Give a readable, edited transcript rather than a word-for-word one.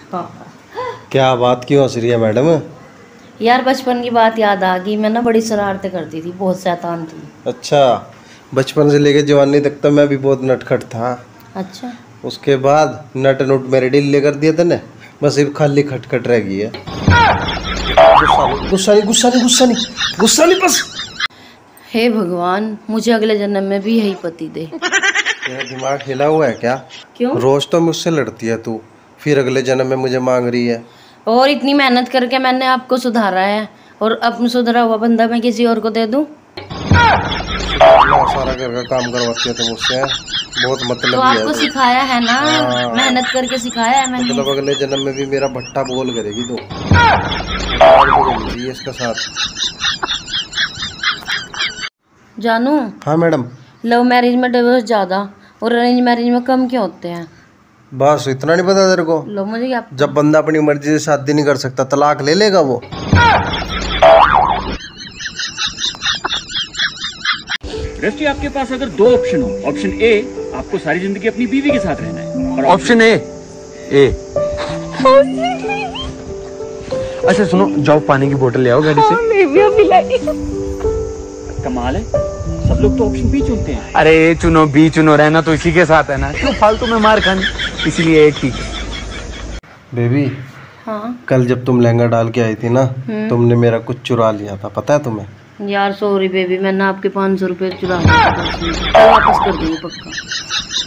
क्या बात क्यों हंस रही है मैडम? यार बचपन की बात याद आ गई। मैं ना बड़ी शरारतें करती थी, बहुत शैतान थी। अच्छा, बचपन से लेके जवानी तक तो मैं भी बहुत नटखट था। अच्छा। उसके बाद नट नुट मेरे ढीले कर दिए थे ना, बस सिर्फ खाली खटखट रह गई है। गुस्सा नहीं गुस्सा नहीं गुस्सा नहीं गुस्सा नहीं बस। हे भगवान, मुझे अगले जन्म में भी यही पति दे। तेरा दिमाग हिला हुआ है क्या? क्यों? रोज तो मुझसे लड़ती है तू, फिर अगले जन्म में मुझे मांग रही है। और इतनी मेहनत करके मैंने आपको सुधारा है, और अब सुधरा हुआ बंदा मैं किसी और को दे दूं? सारा घर का काम करवाती है तुम मुझसे, बहुत मतलब तो आपको सिखाया है ना, मेहनत करके सिखाया है मैंने। मतलब अगले जन्म में भी मेरा भट्टा बोल करेगी तो इसका साथ। जानू। हाँ मैडम। लव मैरिज में डिवोर्स ज्यादा और अरेंज मैरिज में कम क्यों होते हैं? बस इतना नहीं पता तेरे को? लो मुझे क्या। जब बंदा अपनी मर्जी से शादी नहीं कर सकता, तलाक ले लेगा वो। दृष्टि, आपके पास अगर दो ऑप्शन हो, ऑप्शन ए आपको सारी जिंदगी अपनी बीवी के साथ रहना है, और ऑप्शन ए अच्छा सुनो, जाओ पानी की बोतल ले आओ गाड़ी से। कमाल है, सब लोग तो ऑप्शन बी चुनते हैं। अरे ए चुनो बी चुनो, रहना तो इसी के साथ है ना, क्यों फालतू में मार खानी, इसलिए एक ठीक है। बेबी, हाँ कल जब तुम लहंगा डाल के आई थी ना, तुमने मेरा कुछ चुरा लिया था, पता है तुम्हें? यार सॉरी बेबी, मैंने आपके 500 रुपये चुरा लिए थे, वापस कर दूंगी पक्का।